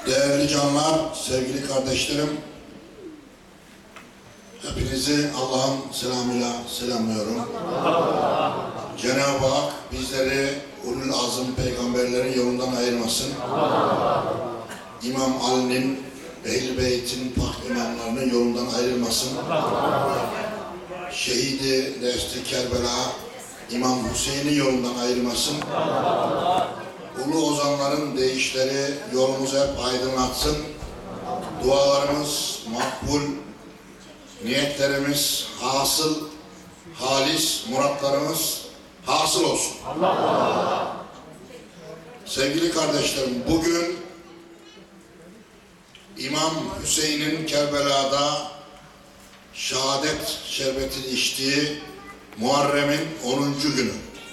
Değerli canlar, sevgili kardeşlerim, hepinizi Allah'ın selamıyla selamlıyorum. Cenab-ı Hak bizleri ulul azım peygamberlerin yolundan ayırmasın. İmam Ali'nin, Ehl-i Beyt'in pak imamlarının yolundan ayrılmasın. Şehidi Dehşet-i Kerbela İmam Hüseyin'in yolundan ayırmasın. Ulu ozanların deyişleri yolumuzu hep aydınlatsın. Dualarımız makbul, niyetlerimiz hasıl, halis, muratlarımız hasıl olsun. Allah. Sevgili kardeşlerim, bugün İmam Hüseyin'in Kerbela'da şehadet şerbetini içtiği Muharrem'in 10. günü.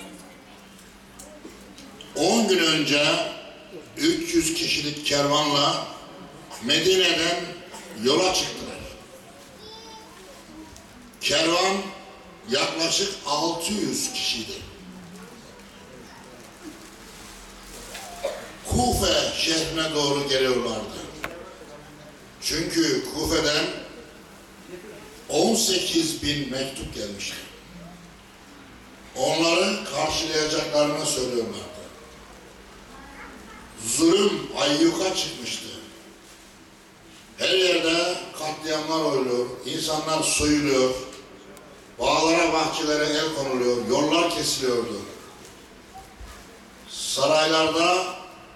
10 gün önce 300 kişilik kervanla Medine'den yola çıktılar. Kervan yaklaşık 600 kişiydi. Kufe şehrine doğru geliyorlardı. Çünkü Kufe'den 18.000 mektup gelmişti. Onları karşılayacaklarını söylüyorlardı. Zulüm ayyuka çıkmıştı. Her yerde katliamlar oluyor, insanlar soyuluyor, bağlara, bahçelere el konuluyor, yollar kesiliyordu. Saraylarda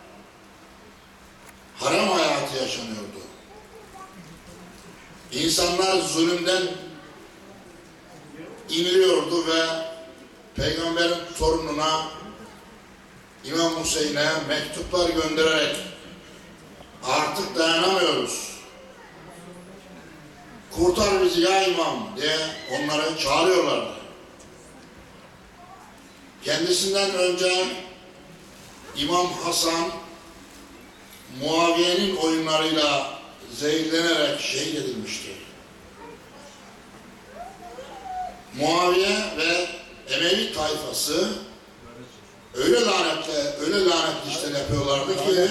harem hayatı yaşanıyordu. İnsanlar zulümden inliyordu ve Peygamberin torununa İmam Hüseyin'e mektuplar göndererek artık dayanamıyoruz, kurtar bizi ya İmam diye onları çağırıyorlardı. Kendisinden önce İmam Hasan Muaviye'nin oyunlarıyla zehirlenerek şehit edilmişti. Muaviye ve Emevi tayfası öyle lanetli işler yapıyorlardı ki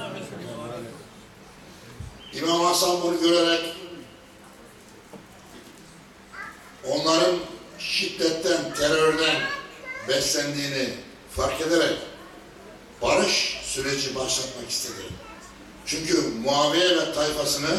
İmam Hasan bunu görerek onların şiddetten, terörden beslendiğini fark ederek barış süreci başlatmak istedi. Çünkü Muaviye ve tayfasını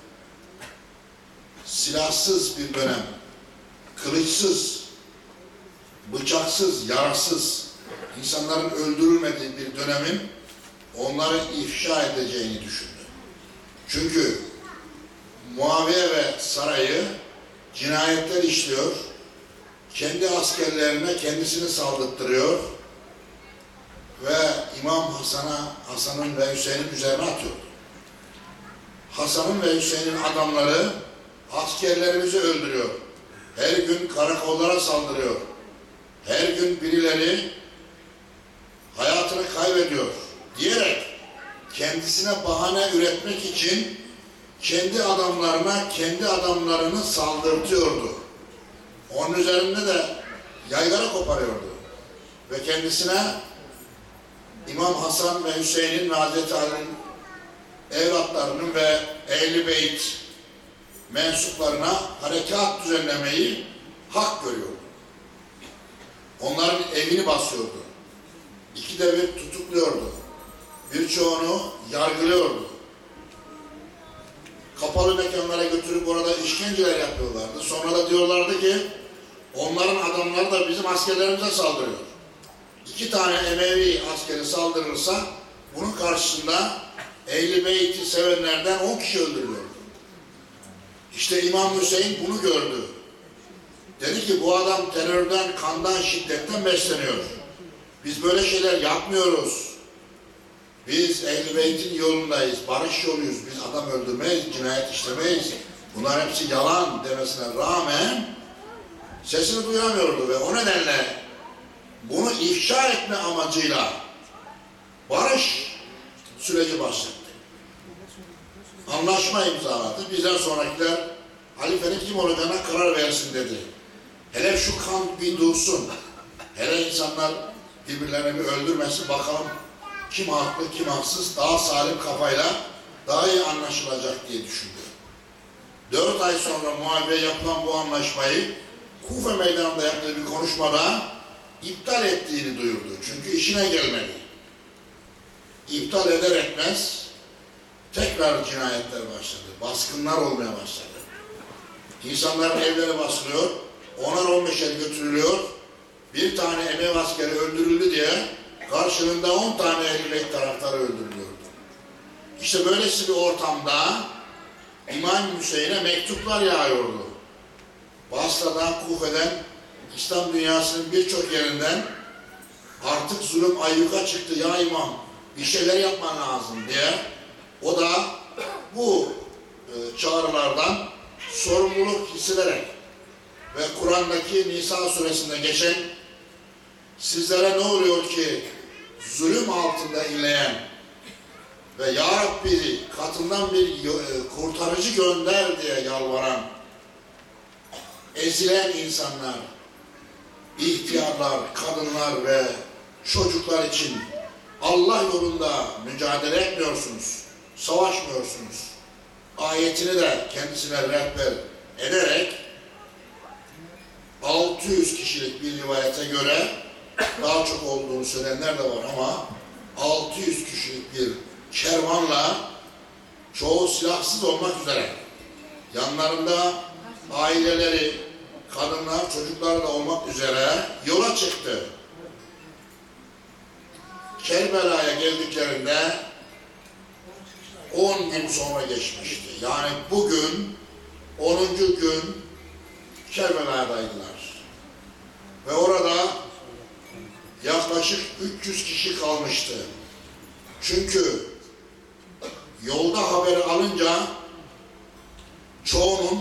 silahsız bir dönem, kılıçsız, bıçaksız, yarasız, insanların öldürülmediği bir dönemin onları ifşa edeceğini düşündü. Çünkü Muaviye ve sarayı cinayetler işliyor, kendi askerlerine kendisini saldırttırıyor ve İmam Hasan'ın ve Hüseyin'in üzerine atıyordu. Hasan'ın ve Hüseyin'in adamları askerlerimizi öldürüyor. Her gün karakollara saldırıyor. Her gün birileri hayatını kaybediyor diyerek kendisine bahane üretmek için kendi adamlarını saldırtıyordu. Onun üzerinde de yaygara koparıyordu. Ve kendisine İmam Hasan ve Hüseyin'in ve Hazreti Ali'nin evlatlarının ve Ehl-i Beyt mensuplarına harekat düzenlemeyi hak görüyordu. Onların evini basıyordu. İkide bir tutukluyordu. Birçoğunu yargılıyordu. Kapalı mekanlara götürüp orada işkenceler yapıyorlardı. Sonra da diyorlardı ki onların adamları da bizim askerlerimize saldırıyor. 2 tane Emevi askeri saldırırsa bunun karşısında Ehl-i Beyt'i sevenlerden 10 kişi öldürülüyordu. İşte İmam Hüseyin bunu gördü. Dedi ki bu adam terörden, kandan, şiddetten besleniyor. Biz böyle şeyler yapmıyoruz. Biz Ehl-i Beyt'in yolundayız, barış yoluyuz. Biz adam öldürmeyiz, cinayet işlemeyiz. Bunlar hepsi yalan demesine rağmen sesini duyamıyordu ve o nedenle bunu ifşa etme amacıyla barış süreci başlattı. Anlaşma imzaladı. Bizden sonrakiler halifenin kim olacağına karar versin dedi. Hele şu kan bir dursun. Hele insanlar birbirlerini bir öldürmesin, bakalım kim haklı kim haksız, daha salim kafayla daha iyi anlaşılacak diye düşündü. 4 ay sonra Muaviye yapılan bu anlaşmayı Kufe meydanında yaptığı bir konuşmada iptal ettiğini duyurdu. Çünkü işine gelmedi. İptal eder etmez tekrar cinayetler başladı. Baskınlar olmaya başladı. İnsanların evleri basılıyor, 10'ar 15'er götürülüyor. Bir tane Emevi askeri öldürüldü diye karşılığında 10 tane Ehl-i taraftarı öldürülüyordu. İşte böylesi bir ortamda İmam Hüseyin'e mektuplar yağıyordu. Basra'dan, Kufe'den, İslam dünyasının birçok yerinden artık zulüm ayyuka çıktı ya imam, bir şeyler yapman lazım diye. O da bu çağrılardan sorumluluk hissederek ve Kur'an'daki Nisa suresinde geçen sizlere ne oluyor ki zulüm altında inleyen ve Ya Rabbi katından bir kurtarıcı gönder diye yalvaran ezilen insanlar, ihtiyarlar, kadınlar ve çocuklar için Allah yolunda mücadele etmiyorsunuz, savaşmıyorsunuz. Ayetini de kendisine rehber ederek 600 kişilik bir rivayete göre daha çok olduğunu söyleyenler de var ama 600 kişilik bir kervanla çoğu silahsız olmak üzere yanlarında aileleri, kadınlar, çocuklar da olmak üzere yola çıktı. Kerbela'ya geldiklerinde 10 gün sonra geçmişti. Yani bugün 10. gün Kerbela'daydılar. Ve orada yaklaşık 300 kişi kalmıştı. Çünkü yolda haberi alınca çoğunun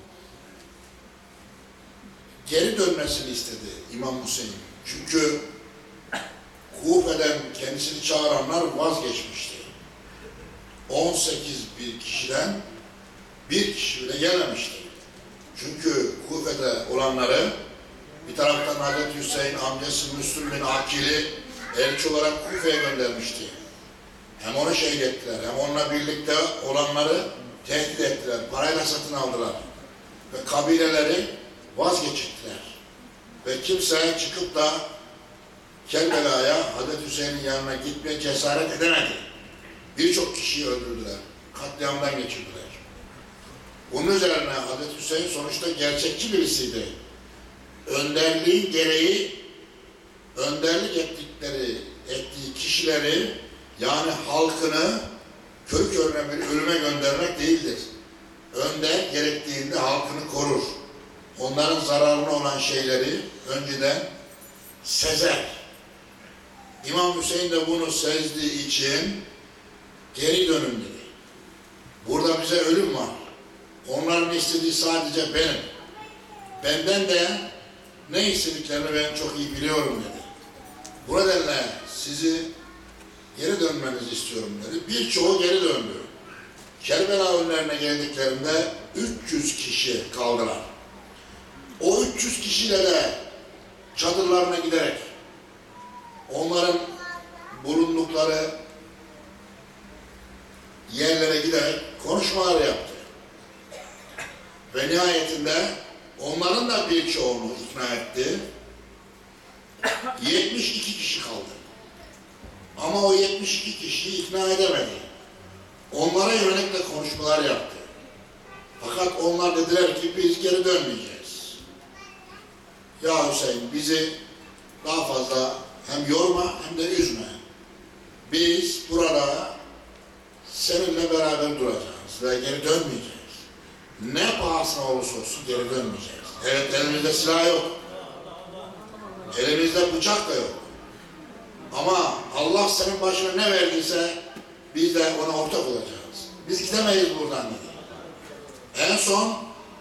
geri dönmesini istedi İmam Hüseyin. Çünkü Kufe'den kendisini çağıranlar vazgeçmişti. 18 bir kişiden bir kişi bile gelmemişti. Çünkü Kufe'de olanları bir taraftan Hazreti Hüseyin amcası Müslüm bin Akil'i elçi olarak Kufe'ye göndermişti. Hem onu şehit ettiler, hem onunla birlikte olanları tehdit ettiler, parayla satın aldılar. Ve kabileleri vazgeçirdiler. Ve kimse çıkıp da Kerbela'ya, Hazreti Hüseyin'in yanına gitmeye cesaret edemedi. Birçok kişiyi öldürdüler, katliamdan geçirdiler. Bunun üzerine Hazreti Hüseyin sonuçta gerçekçi birisiydi. Önderliğin gereği, önderlik ettiği kişileri, yani halkını körü körüne bir ölüme göndermek değildir. Önder gerektiğinde halkını korur. Onların zararına olan şeyleri önceden sezer. İmam Hüseyin de bunu sezdiği için geri dönün dedi. Burada bize ölüm var. Onların istediği sadece benim. Benden de ne istediklerini ben çok iyi biliyorum dedi. Bu nedenle sizi geri dönmenizi istiyorum dedi. Birçoğu geri döndü. Kerbela önlerine geldiklerinde 300 kişi kaldılar. O 300 kişiyle de çadırlarına giderek onların bulundukları yerlere giderek konuşmalar yaptı. Ve nihayetinde onların da birçoğunu ikna etti. 72 kişi kaldı. Ama o 72 kişiyi ikna edemedi. Onlara yönelik de konuşmalar yaptı. Fakat onlar dediler ki biz geri dönmeyeceğiz. Ya Hüseyin bizi daha fazla hem yorma hem de üzme. Biz burada seninle beraber duracağız ve geri dönmeyeceğiz. Ne pahasına olursa olsun geri dönmeyeceğiz. Evet, elimizde silah yok. Elimizde bıçak da yok. Ama Allah senin başına ne verdiyse biz de ona ortak olacağız. Biz gidemeyiz buradan dedi. En son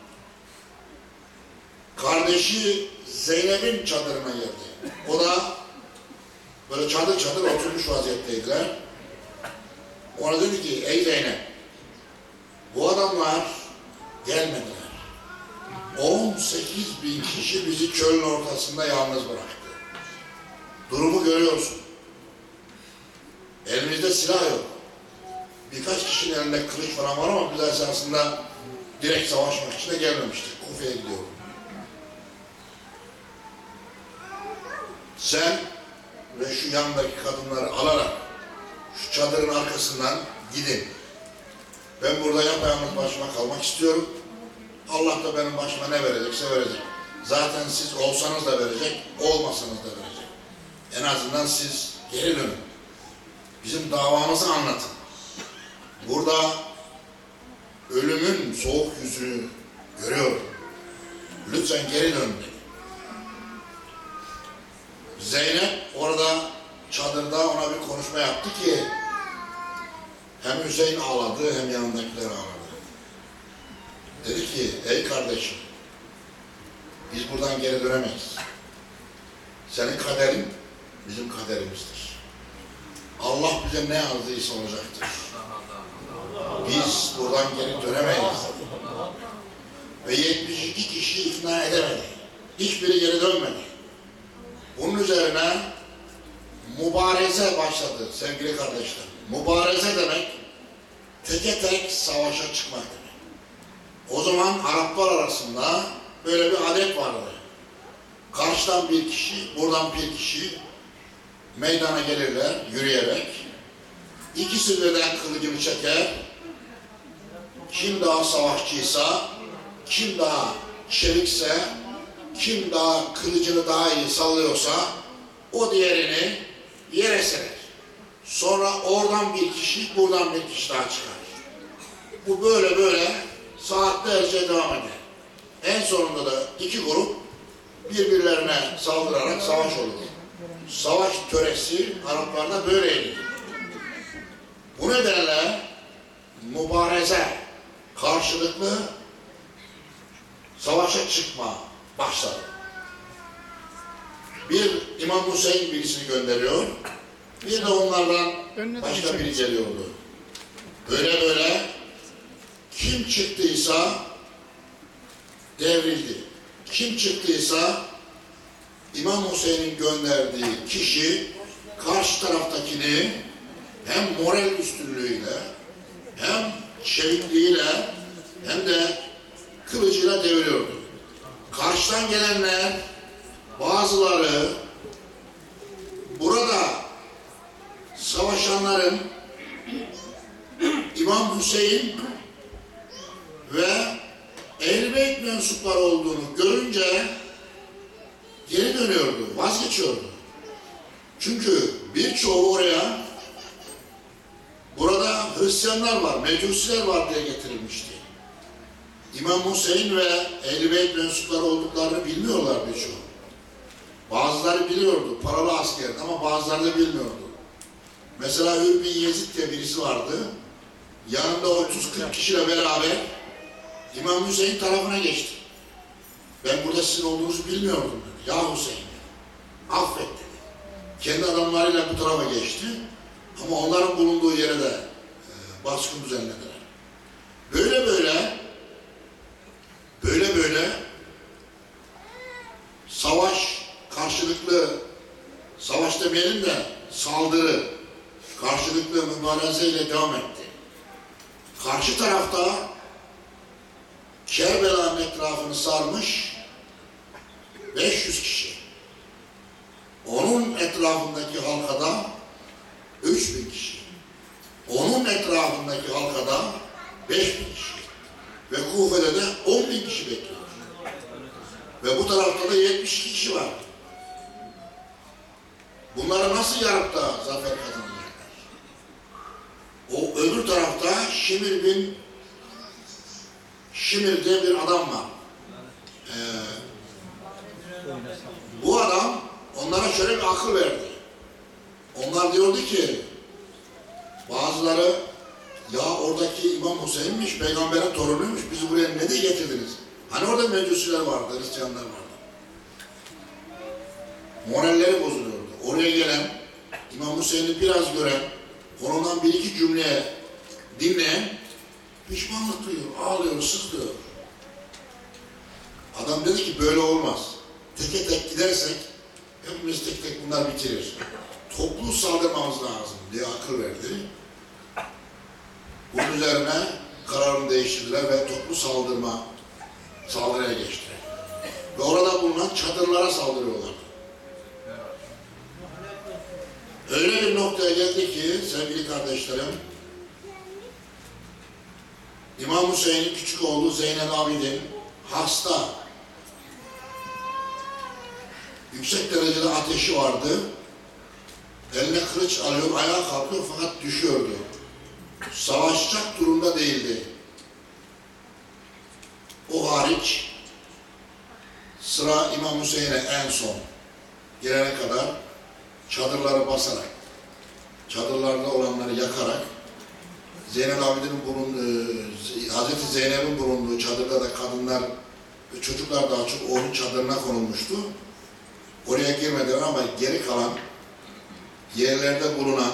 kardeşi Zeynep'in çadırına girdi. O da böyle çadır çadır oturmuş vaziyetteydiler. Ona dedi ki ey Zeynep, bu adamlar gelmediler. 18 bin kişi bizi çölün ortasında yalnız bıraktı. Durumu görüyorsun. Elimizde silah yok. Birkaç kişinin elinde kılıç falan var ama biz esasında direkt savaşmak için de gelmemiştik. Kufe'ye gidiyorum. Sen ve şu yandaki kadınları alarak şu çadırın arkasından gidin. Ben burada yapayalnız başıma kalmak istiyorum. Allah da benim başıma ne verecekse verecek. Zaten siz olsanız da verecek, olmasanız da verecek. En azından siz geri dönün. Bizim davamızı anlatın. Burada ölümün soğuk yüzünü görüyorum. Lütfen geri dön dedi. Zeynep orada çadırda ona bir konuşma yaptı ki hem Hüseyin ağladı hem yanındakiler ağladı. Dedi ki ey kardeşim biz buradan geri dönemeyiz. Senin kaderin bizim kaderimizdir. Allah bize ne yazdıysa olacaktır. Biz buradan geri dönemeyiz. Ve 72 kişi ikna edemedi. Hiçbiri geri dönmedi. Bunun üzerine mübareze başladı sevgili kardeşler. Mübareze demek teke tek savaşa çıkmak demek. O zaman Araplar arasında böyle bir adet vardı. Karşıdan bir kişi, buradan bir kişi meydana gelirler yürüyerek. İkisi birden kılıcını çeker. Kim daha savaşçıysa, kim daha çevikse, kim daha kılıcını daha iyi sallıyorsa o diğerini yere serer. Sonra oradan bir kişi, buradan bir kişi daha çıkar. Bu böyle saatlerce devam eder. En sonunda da iki grup birbirlerine saldırarak savaş olur. Savaş töresi Araplarda böyleydi. Bu nedenle mübareze, karşılıklı savaşa çıkma başladı. Bir İmam Hüseyin birisini gönderiyor, bir de onlardan başka biri geliyordu. Böyle kim çıktıysa devrildi. Kim çıktıysa İmam Hüseyin'in gönderdiği kişi karşı taraftakini hem moral üstünlüğüyle hem çevikliğiyle hem de kılıcıyla deviriyordu. Karşıdan gelenler bazıları burada savaşanların İmam Hüseyin ve Ehl-i Beyt mensupları olduğunu görünce geri dönüyordu, vazgeçiyordu. Çünkü birçoğu oraya burada Hristiyanlar var, Mecusiler var diye getirilmişti. İmam Hüseyin ve Ehl-i Beyt mensupları olduklarını bilmiyorlar birçoğu. Bazıları biliyordu, paralı asker ama bazıları da bilmiyordu. Mesela Hür bin Yezid diye birisi vardı. Yanında 30-40 kişiyle beraber İmam Hüseyin tarafına geçti. Ben burada sizin olduğunuzu bilmiyordum dedi. Ya Hüseyin, affet dedi. Kendi adamlarıyla bu tarafa geçti. Ama onların bulunduğu yere de baskın düzenlediler. Böyle savaş, karşılıklı savaş demeyelim de saldırı, karşılıklı mübarezeyle devam etti. Karşı tarafta Kerbela'nın etrafını sarmış 500 kişi. Onun etrafındaki halkada 3000 kişi. Onun etrafındaki halkada 5000 kişi. Ve Kufe'de de 10.000 kişi bekliyor. Ve bu tarafta da 72 kişi var. Bunları nasıl yarıp da zafer kazanacaklar? O öbür tarafta Şimir diye bir adam var. Bu adam onlara şöyle bir akıl verdi. Onlar diyordu ki bazıları ya oradaki İmam Hüseyin'miş, peygamberin torunuymuş, bizi buraya ne diye getirdiniz? Hani orada Mecusiler vardı, Hristiyanlar vardı. Moralleri bozuluyordu. Oraya gelen, İmam Hüseyin'i biraz gören, ondan bir iki cümle dinleyen pişmanlık duyuyor, ağlıyor, sıkılıyor. Adam dedi ki böyle olmaz. Teke tek gidersek hepimiz tek tek bunlar bitirir. Toplu saldırmamız lazım diye akıl verdi. Bunun üzerine kararını değiştirdiler ve toplu saldırıya geçtiler. Ve orada bulunan çadırlara saldırıyorlar. Öyle bir noktaya geldi ki sevgili kardeşlerim, İmam Hüseyin'in küçük oğlu Zeynel Abidin hasta. Yüksek derecede ateşi vardı. Eline kılıç alıyor, ayağa kalkıyor fakat düşüyordu. Savaşacak durumda değildi. O hariç sıra İmam Hüseyin'e en son gelene kadar çadırları basarak, çadırlarda olanları yakarak, Zeynel Abidin'in bulunduğu, Hazreti Zeynep'in bulunduğu çadırda da kadınlar ve çocuklar daha çok onun çadırına konulmuştu. Oraya girmediler ama geri kalan yerlerde bulunan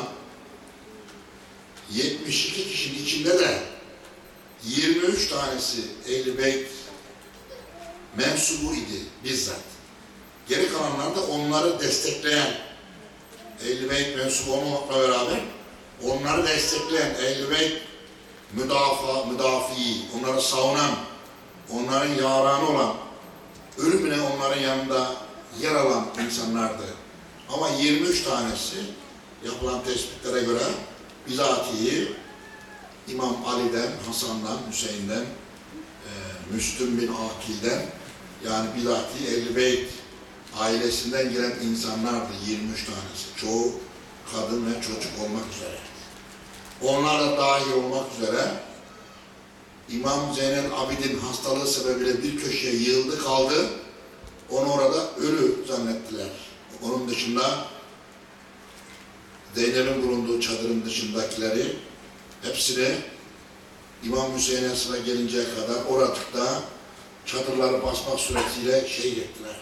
72 kişinin içinde de 23 tanesi Ehl-i Beyt mensubu idi bizzat. Geri kalanlar da onları destekleyen, Ehl-i Beyt mensubu olmamakla beraber onları destekleyen, Ehl-i Beyt müdafi, onları savunan, onların yaranı olan, ölümüne onların yanında yer alan insanlardı. Ama 23 tanesi yapılan tespitlere göre bizatihi İmam Ali'den, Hasan'dan, Hüseyin'den, Müslüm bin Akil'den, yani bizatihi Ehl-i Beyt ailesinden gelen insanlardı 23 tanesi. Çoğu kadın ve çocuk olmak üzere. Onlar da dahil olmak üzere İmam Zeynel Abidin hastalığı sebebiyle bir köşeye yığıldı kaldı. Onu orada ölü zannettiler. Onun dışında Zeynep'in bulunduğu çadırın dışındakileri hepsini İmam Hüseyin'e sıra gelinceye kadar orada çadırları basmak suretiyle şehit ettiler.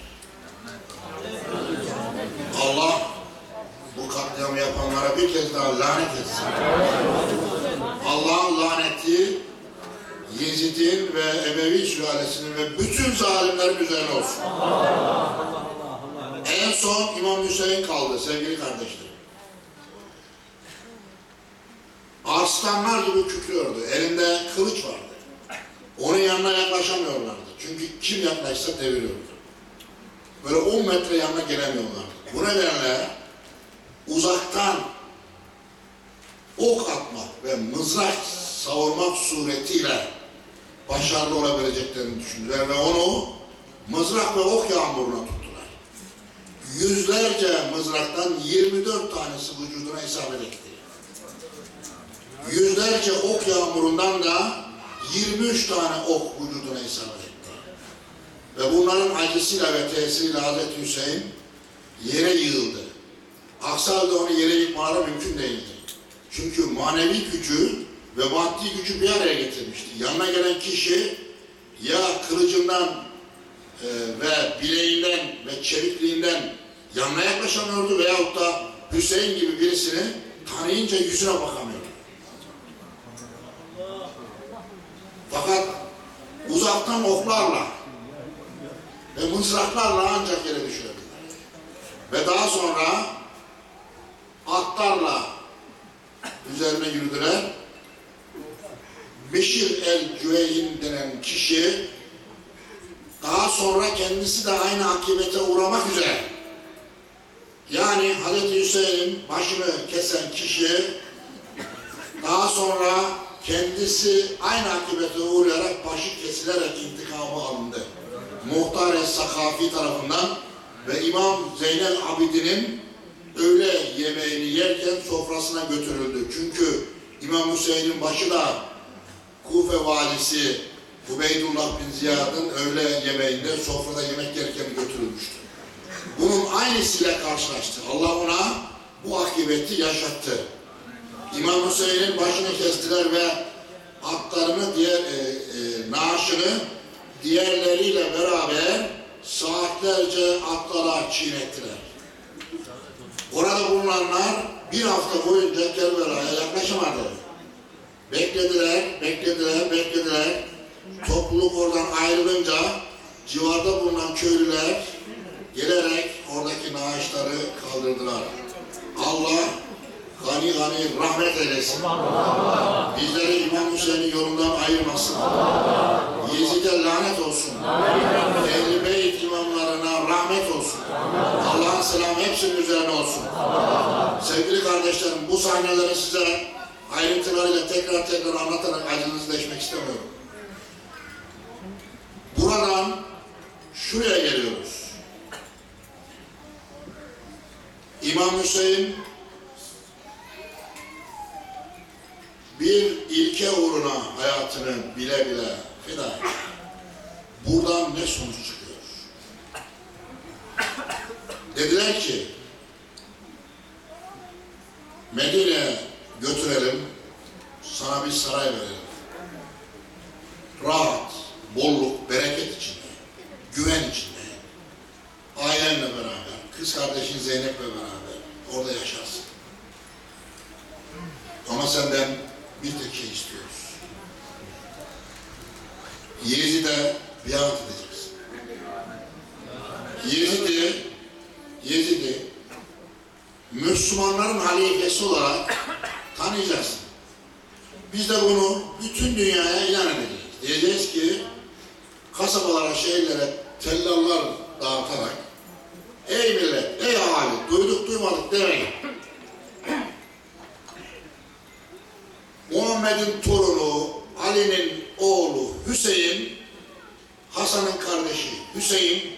Allah bu katliamı yapanlara bir kez daha lanet etsin. Allah'ın laneti Yezid'in ve Emevi sülalesinin ve bütün zalimlerin üzerine olsun. En son İmam Hüseyin kaldı sevgili kardeşlerim. Arslanlar gibi kükrüyordu. Elinde kılıç vardı. Onun yanına yaklaşamıyorlardı. Çünkü kim yaklaşsa deviriyordu. Böyle 10 metre yanına gelemiyorlardı. Bu nedenle uzaktan ok atmak ve mızrak savurmak suretiyle başarılı olabileceklerini düşündüler ve onu mızrak ve ok yağmuruna tuttular. Yüzlerce mızraktan 24 tanesi vücuduna isabet etti. Yüzlerce ok yağmurundan da 23 tane ok vücuduna isabet etti. Ve bunların acısıyla ve tesiriyle Hazreti Hüseyin yere yığıldı. Aksi halde onu yere yıkmaları mümkün değildi. Çünkü manevi gücü ve maddi gücü bir araya getirmişti. Yanına gelen kişi ya kılıcından ve bileğinden ve çevikliğinden yanına yaklaşamıyordu veyahut da Hüseyin gibi birisini tanıyınca yüzüne bakamıyordu. Fakat uzaktan oklarla ve mızraklarla ancak yere düşürebildiler. Ve daha sonra atlarla üzerine yürüdüler. Beşir el-Cüveyn denen kişi daha sonra kendisi de aynı akibete uğramak üzere, yani Hazreti Hüseyin'in başını kesen kişi daha sonra kendisi aynı akibete uğrayarak başı kesilerek intikamı alındı. Muhtar Es-Sakafi tarafından ve İmam Zeynel Abidin'in öğle yemeğini yerken sofrasına götürüldü. Çünkü İmam Hüseyin'in başı da Kufe valisi Ubeydullah bin Ziyad'ın öğle yemeğinde sofrada yemek yerken götürülmüştü. Bunun aynısıyla karşılaştı. Allah ona bu akıbeti yaşattı. İmam Hüseyin'in başını kestiler ve atlarını, naaşını diğerleriyle beraber saatlerce atlara çiğnettiler. Orada bulunanlar bir hafta boyunca Kerbela'ya yaklaşamadı. Beklediler. Topluluk oradan ayrılınca civarda bulunan köylüler gelerek oradaki naaşları kaldırdılar. Allah gani gani rahmet eylesin. Bizleri İmam Hüseyin'in yolundan ayırmasın. Yezid'e lanet olsun. Ehl-i Beyt imamlarına rahmet olsun. Allah'ın selamı hepsinin üzerine olsun. Sevgili kardeşlerim, bu sahneleri size ayrıntılarıyla tekrar anlatarak acınızı deşmek istemiyorum. Buradan şuraya geliyoruz. İmam Hüseyin bir ilke uğruna hayatını bile bile feda etti. Buradan ne sonuç çıkıyor? Dediler ki Medine'ye götürelim, sana bir saray verelim. Rahat, bolluk, bereket içinde, güven içinde, ailenle beraber, kız kardeşin Zeynep'le beraber orada yaşarsın. Ama senden bir tek şey istiyoruz. Yezid'e biat edeceksin. Yezid'i Müslümanların halifesi olarak tanıyacaksın. Biz de bunu bütün dünyaya ilan edeceğiz. Diyeceğiz ki kasabalara, şehirlere tellallar dağıtarak ey millet, ey ahali, duyduk duymadık demeyin. Muhammed'in torunu, Ali'nin oğlu Hüseyin, Hasan'ın kardeşi Hüseyin,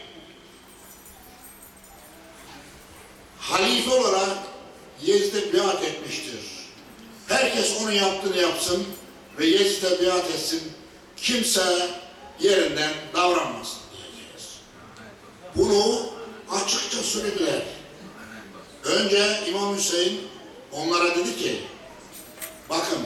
halife olarak Yezid'e biat etmiştir. Herkes onun yaptığını yapsın ve Yezid'e biat etsin. Kimse yerinden davranmasın diyeceğiz. Bunu açıkça söylediler. Önce İmam Hüseyin onlara dedi ki, bakın,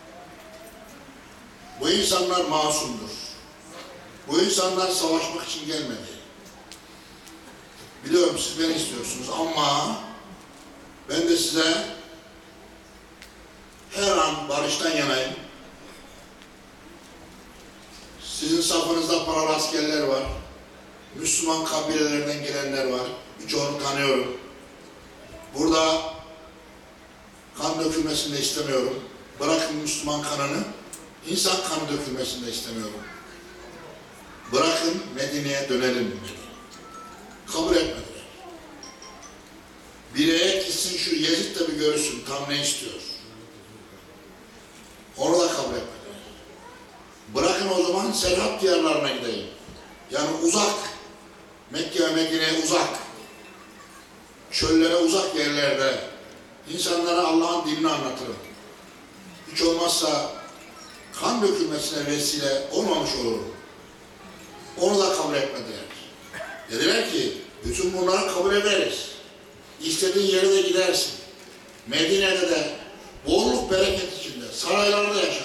bu insanlar masumdur. Bu insanlar savaşmak için gelmedi. Biliyorum siz beni istiyorsunuz ama ben de size her an barıştan yanayım. Sizin safınızda paralı askerler var. Müslüman kabilelerden gelenler var. Birçoğunu tanıyorum. Burada kan dökülmesini de istemiyorum. Bırakın Müslüman kanını, insan kanı dökülmesini de istemiyorum. Bırakın Medine'ye dönelim. Kabul etmediler. Bir heyet gitsin şu Yezid de bir görsün tam ne istiyor. Onu da kabul etmediler. Bırakın o zaman Serhat diyarlarına gideyim. Yani uzak, Mekke ve Medine'ye uzak, çöllere uzak yerlerde insanlara Allah'ın dinini anlatırım. Hiç olmazsa kan dökülmesine vesile olmamış olurum. Onu da kabul etmediler. Dediler ki, bütün bunları kabul ederiz. İstediğin yere de gidersin. Medine'de de bolluk bereket içinde, saraylarda yaşarsın.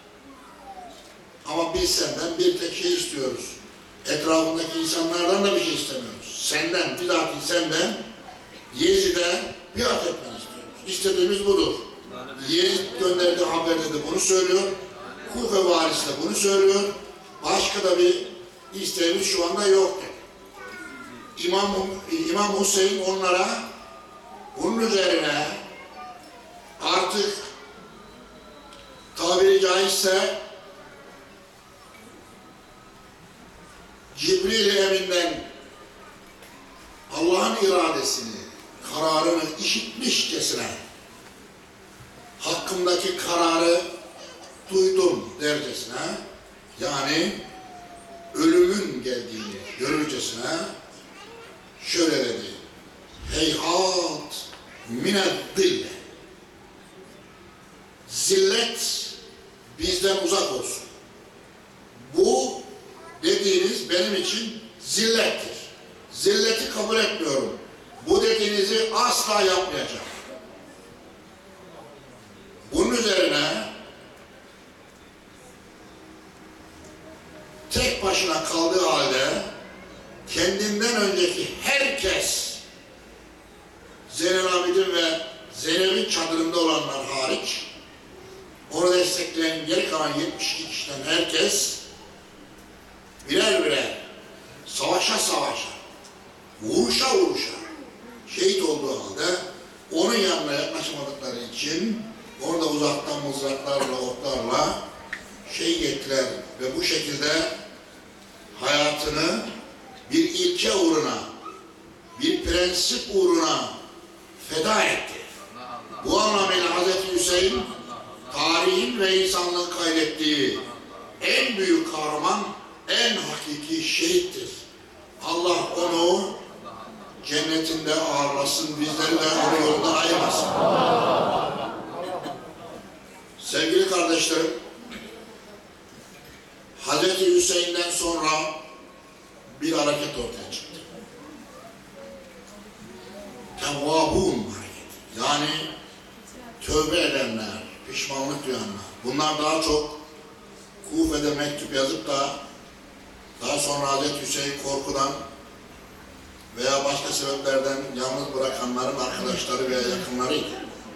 Ama biz senden bir tek şey istiyoruz. Etrafındaki insanlardan da bir şey istemiyoruz. Senden, bizatihi senden Yezid'e biat etmeni istiyoruz. İstediğimiz budur. Yezid gönderdiği haberde de bunu söylüyor. Kufe valisi de bunu söylüyor. Başka da bir isteğimiz şu anda yok. İmam Hüseyin onlara bunun üzerine artık tabiri caizse Cibril-i Emin'den Allah'ın iradesini, kararını işitmişçesine hakkımdaki kararı duydum dercesine, yani ölümün geldiğini görürcesine şöyle dedi: heyhat mineddille, zillet bizden uzak olsun. Bu dediğiniz benim için zillettir. Zilleti kabul etmiyorum. Bu dediğinizi asla yapmayacağım. Bunun üzerine tek başına kaldığı halde kendinden önceki herkes, Zeynel Abidin ve Zeynep'in çadırında olanlar hariç, onu destekleyen geri kalan 72 kişiden herkes birer birer savaşa savaşa, vuruşa vuruşa şehit olduğu halde onun yanına yaklaşamadıkları için orada uzaktan mızraklarla, oklarla gittiler ve bu şekilde hayatını bir ilke uğruna, bir prensip uğruna feda etti. Bu anlamıyla Hazreti Hüseyin tarihin ve insanlığın kaydettiği en büyük kahraman, en hakiki şehittir. Allah onu cennetinde ağırlasın, bizleri de o yolda ayırmasın. Sevgili kardeşlerim, Hazreti Hüseyin'den sonra bir hareket ortaya çıktı. Tevvabun hareketi. Yani tövbe edenler, pişmanlık duyanlar. Bunlar daha çok Kufe'de mektup yazıp da daha sonra Hazreti Hüseyin korkudan veya başka sebeplerden yalnız bırakanların arkadaşları veya yakınlarıydı.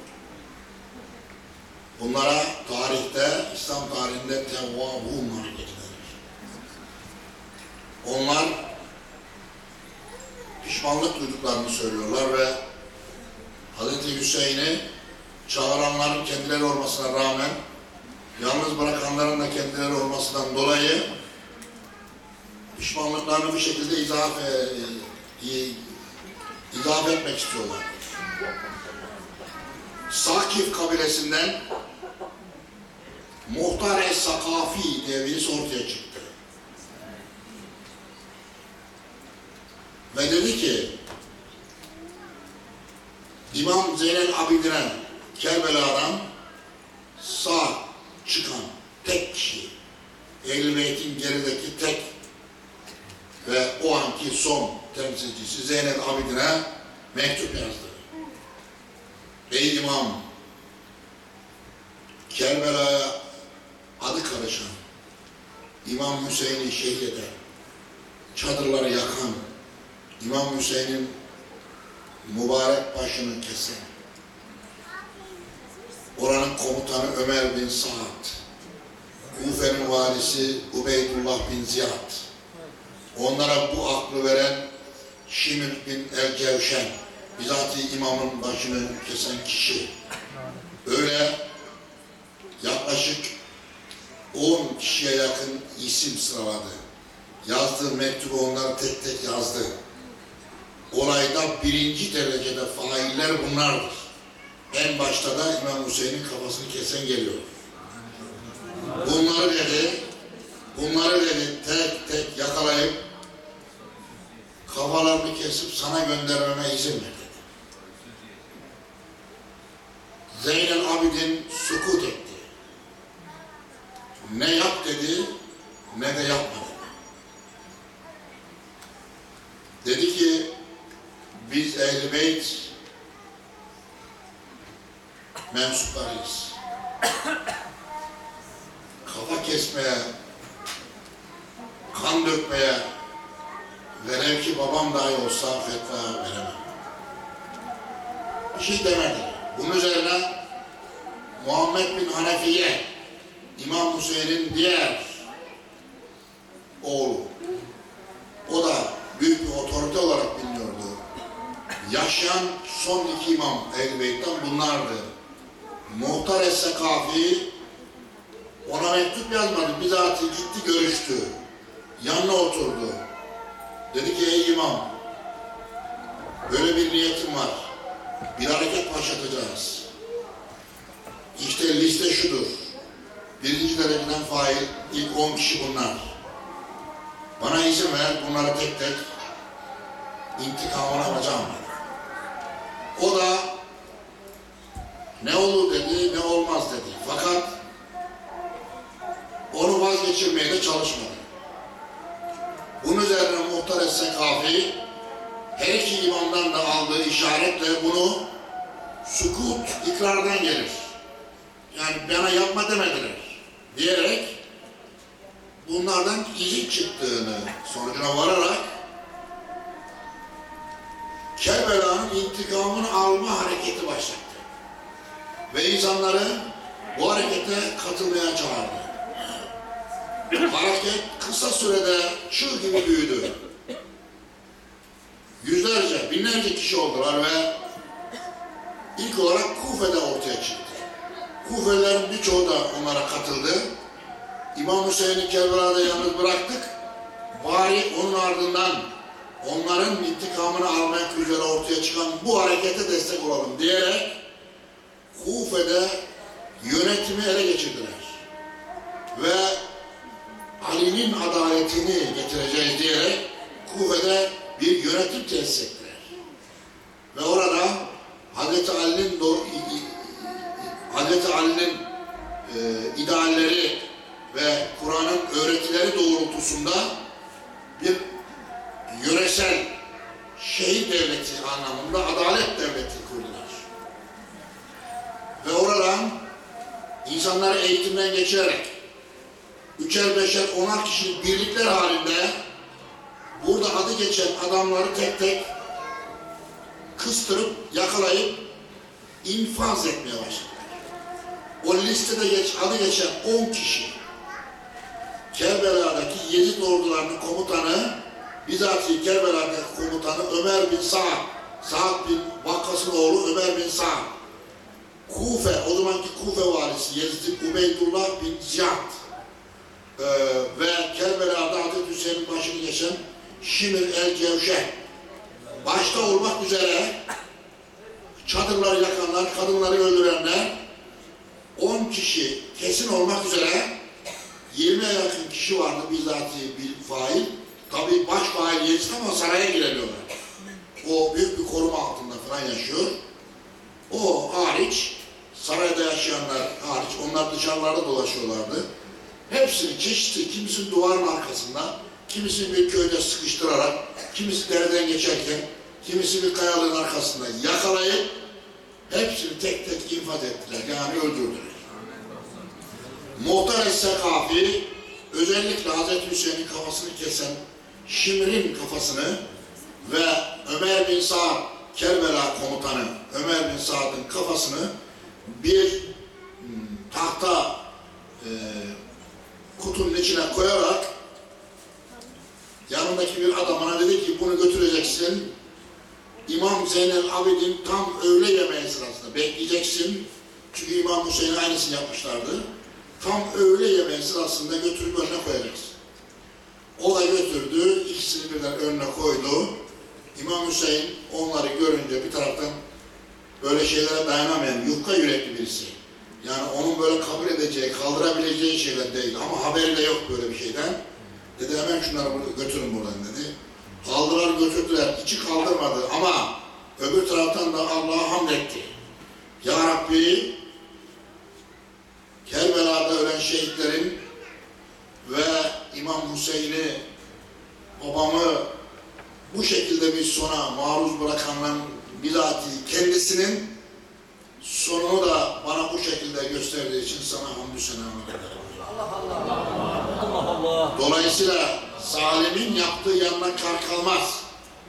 Bunlara tarihte, İslam tarihinde tevvabun hareketi denir. Onlar pişmanlık duyduklarını söylüyorlar ve Hazreti Hüseyin'i çağıranların kendileri olmasına rağmen yalnız bırakanların da kendileri olmasından dolayı pişmanlıklarını bir şekilde izafe etmek istiyorlar. Sakif kabilesinden Muhtar Es-Sakafi diye birisi ortaya çıktı. Ve dedi ki İmam Zeynel Abidin'e Kerbela'dan sağ çıkan tek kişi, Ehl-i Beyt'in gerideki tek ve o anki son temsilcisi Zeynel Abidin'e mektup yazdı. Ey İmam, Kerbela'ya adı karışan, İmam Hüseyin'i şehit eden, çadırları yakan, İmam Hüseyin'in mübarek başını kesen, oranın komutanı Ömer bin Sa'd, Kufe'nin valisi Ubeydullah bin Ziyad, onlara bu aklı veren Şimr bin el-Cevşen, bizatihi imamın başını kesen kişi, öyle yaklaşık 10 kişiye yakın isim sıraladı. Yazdığı mektubu onlara tek tek yazdı. Olayda birinci derecede failler bunlardır. En başta da İmam Hüseyin'in kafasını kesen geliyor. Bunları dedi tek tek yakalayıp kafalarını kesip sana göndermeme izin ver dedi. Zeynel Abidin sukut etti. Ne yap dedi, ne de yapma dedi. Dedi ki, biz Ehl-i Beyt mensuplarıyız. Kafa kesmeye, kan dökmeye, velev ki babam dahi olsa fetva veremem. Bir şey demedi. Bunun üzerine Muhammed bin Hanefiye, İmam Hüseyin'in diğer oğlu, o da büyük bir otorite olarak biliniyordu. Yaşayan son iki imam Ehl-i Beyt'ten bunlardı. Muhtar Es-Sakafi ona mektup yazmadı, bizatihi gitti görüştü. Yanına oturdu. Dedi ki ey imam, böyle bir niyetim var. Bir hareket başlatacağız. İşte liste şudur. Birinci dereceden fail, ilk 10 kişi bunlar. Bana izin ver, bunları tek tek intikamını alacağım. O da ne olur dedi, ne olmaz dedi. Fakat onu vazgeçirmeye de çalışmadı. Bunun üzerine Muhtar Es-Sakafi her iki imamdan da aldığı işaretle bunu sukut, ikrardan gelir. Yani bana yapma demediler diyerek bunlardan izin çıktığını sonucuna vararak Kerbela'nın intikamını alma hareketi başlattı. Ve insanları bu harekete katılmaya çağırdı. Hareket kısa sürede çığ gibi büyüdü. Yüzlerce, binlerce kişi oldular ve ilk olarak Kufe'de ortaya çıktı. Kufelilerin birçoğu da onlara katıldı. İmam Hüseyin'i Kerbela'da yalnız bıraktık. Bari onun ardından onların intikamını almak üzere ortaya çıkan bu harekete destek olalım diyerek Kufe'de yönetimi ele geçirdiler. Ve Ali'nin adaletini getireceğiz diyerek Kufe'de bir yönetim tesis ettiler. Ve orada Hazreti Ali'nin idealleri ve Kur'an'ın öğretileri doğrultusunda bir yöresel şehir devleti anlamında adalet devleti kurdular. Ve oradan insanları eğitimden geçirerek üçer, beşer, onar kişi birlikler halinde burada adı geçen adamları tek tek kıstırıp, yakalayıp infaz etmeye başladılar. O listede adı geçen 10 kişi Kerbela'daki Yezid ordularının komutanı, bizatihi Kerbela'daki komutanı Ömer bin Sa'd, Sa'd bin Vakkas'ın oğlu Ömer bin Sa'd, Kufe, o zamanki Kufe valisi Yezid Ubeydullah bin Ziyad ve Kerbela'da Hazreti Hüseyin'in başını geçen Şimir el-Cevşeh başta olmak üzere çadırları yakanlar, kadınları öldürenler 10 kişi kesin olmak üzere 20'ye yakın kişi vardı bizatihi bir fail. Tabii baş fail Yezid ama saraya giremiyorlar. O büyük bir koruma altında falan yaşıyor. O hariç, sarayda yaşayanlar hariç, onlar dışarılarda dolaşıyorlardı. Hepsini çeşitli, kimisini duvarın arkasında, kimisini bir köyde sıkıştırarak, kimisi dereden geçerken, kimisi bir kayalığın arkasında yakalayıp hepsini tek tek infaz ettiler, yani öldürdüler. Muhtar Es-Sekafi özellikle Hazreti Hüseyin'in kafasını kesen Şimir'in kafasını ve Ömer bin Sa'd, Kerbela komutanı Ömer bin Sa'd'ın kafasını bir tahta kutunun içine koyarak yanındaki bir adamına dedi ki bunu götüreceksin. İmam Zeynel Abidin tam öğle yemeği sırasında bekleyeceksin. Çünkü İmam Hüseyin aynısını yapmışlardı. Tam öğle yemeği sırasında götürüp önüne koyacaksın. O da götürdü, ikisini birden önüne koydu. İmam Hüseyin onları görünce bir taraftan böyle şeylere dayanamayan, yufka yürekli birisi. Yani onun böyle kabul edeceği, kaldırabileceği şeyler değil ama haberi de yok böyle bir şeyden. Dedi hemen şunları götürün buradan dedi. Kaldırar götürdüler, içi kaldırmadı ama öbür taraftan da Allah'a hamd etti. Ya Rabbi, Kerbela'da ölen şehitlerin ve İmam Hüseyin'i, babamı bu şekilde bir sona maruz bırakanların bizatihi kendisinin sonunu da bana bu şekilde gösterdiği için sana hamdü selam ederim. Dolayısıyla zalimin yaptığı yanına kar kalmaz.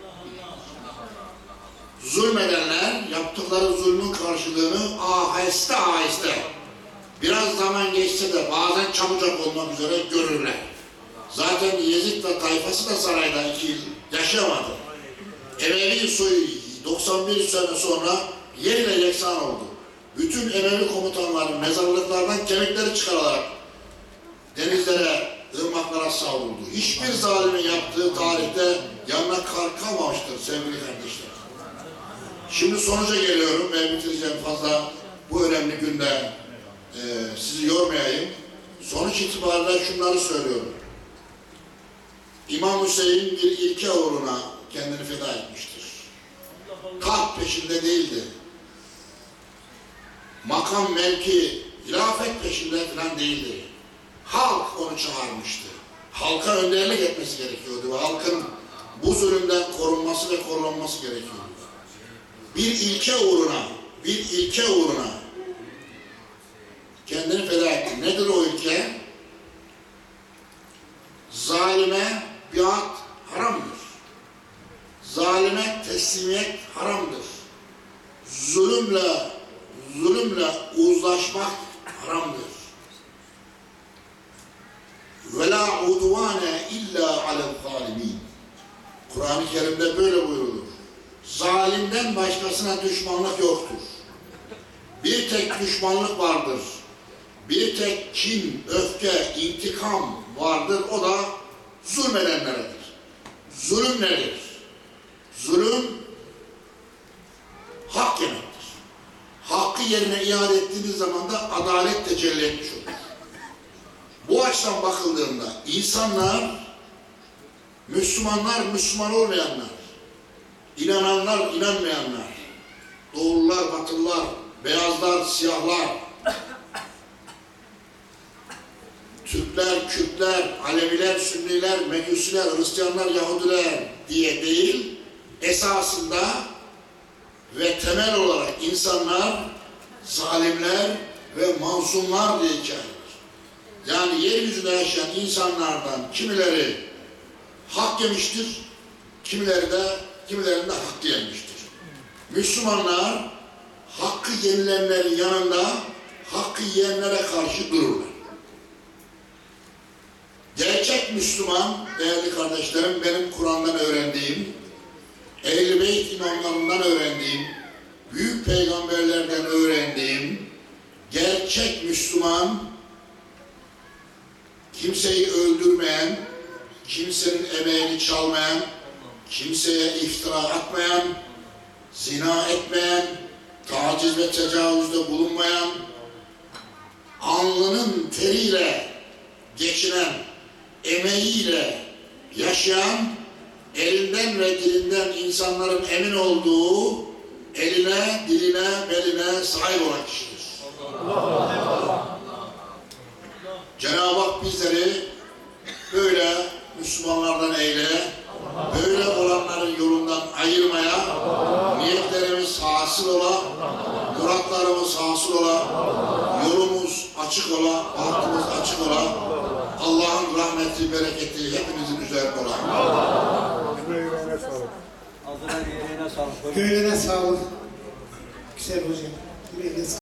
Zulmedenler yaptıkları zulmün karşılığını aheste aheste biraz zaman geçse de bazen çabucak olmak üzere görürler. Zaten Yezid ve tayfası da sarayda 2 yıl yaşamadı. Emevi soyu 91 sene sonra yerine yeksan oldu. Bütün Emevi komutanların mezarlıklardan kemikleri çıkarılarak denizlere, ırmaklara savruldu. Hiçbir zalimin yaptığı tarihte yanına kar kalmamıştır sevgili kardeşler. Şimdi sonuca geliyorum ve bitireceğim, fazla bu önemli günde sizi yormayayım. Sonuç itibariyle şunları söylüyorum. İmam Hüseyin bir ilke uğruna kendini feda etmiştir. Taht peşinde değildi. Makam, mevki, hilafet peşinde falan değildi. Halk onu çağırmıştı. Halka önderlik etmesi gerekiyordu ve halkın bu zulümden korunması ve korulanması gerekiyordu. Bir ilke uğruna kendini feda etti. Nedir o ilke? Zalime biat haramdır. Zalime teslimiyet haramdır. Zulümle uzlaşmak haramdır. Ve la udvane illa alel zalimin. Kur'an-ı Kerim'de böyle buyurulur. Zalimden başkasına düşmanlık yoktur. Bir tek düşmanlık vardır. Bir tek kin, öfke, intikam vardır. O da zulmedenleredir. Zulüm nedir? Zulüm hak yemektir. Hakkı yerine iade ettiğiniz zaman da adalet tecelli etmiş olur. Bu açıdan bakıldığında insanlar, Müslümanlar, Müslüman olmayanlar, inananlar, inanmayanlar, doğulular, batılılar, beyazlar, siyahlar, Türkler, Kürtler, Aleviler, Sünniler, Mecusiler, Hristiyanlar, Yahudiler diye değil, esasında ve temel olarak insanlar, zalimler ve mazlumlar diye hikaye var. Yani yeryüzünde yaşayan insanlardan kimileri hak yemiştir, kimilerinde hakkı yemiştir. Müslümanlar hakkı yenilenlerin yanında hakkı yiyenlere karşı dururlar. Gerçek Müslüman, değerli kardeşlerim, benim Kur'an'dan öğrendiğim, Ehl-i Beyt imamlarından öğrendiğim, büyük peygamberlerden öğrendiğim, gerçek Müslüman, kimseyi öldürmeyen, kimsenin emeğini çalmayan, kimseye iftira atmayan, zina etmeyen, taciz ve tecavüzde bulunmayan, alnının teriyle geçinen, emeğiyle yaşayan, elinden ve dilinden insanların emin olduğu, eline, diline, beline sahip olan kişidir. Cenab-ı Hak bizleri böyle Müslümanlardan eyle, böyle olanların yolundan ayırmaya, niyetlerimiz hasıl ola, muratlarımız hasıl ola, yolumuz açık ola, bahtımız açık ola, Allah'ın rahmeti, bereketi hepimizin üzerine ola. Yüreğine sağlık. Ağzına yüreğine sağlık. Yüreğine sağlık. Güzel hocam. Yüreğine sağlık.